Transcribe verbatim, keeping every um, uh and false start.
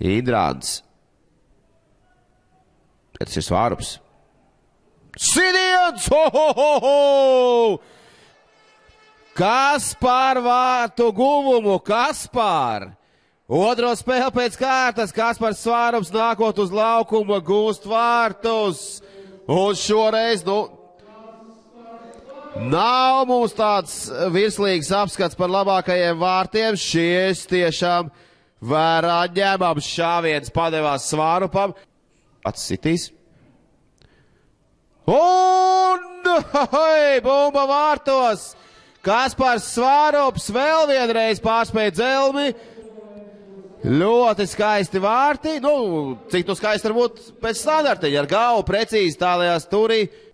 Indrāns. Tas ir Svārups. Sidiens! Ho, ho, ho, ho! Kaspar vārtu guvumu, Kaspar! Otro spēli pēc kārtas, Kaspars Svārups nākot uz laukuma gūst vārtus. Un šoreiz, nu, nav mums tāds virslīgs apskats par labākajiem vārtiem. Šies tiešām vērā ņemams šāviens padevās Svārupam. Pats sitīs. Un, hei, bumba vārtos! Kaspars Svārups vēl vienreiz pārspēja dzelmi. Ļoti skaisti vārti. Nu, cik nu skaisti varbūt pēc standartiņa. Ar galvu precīzi tālajā stūrī.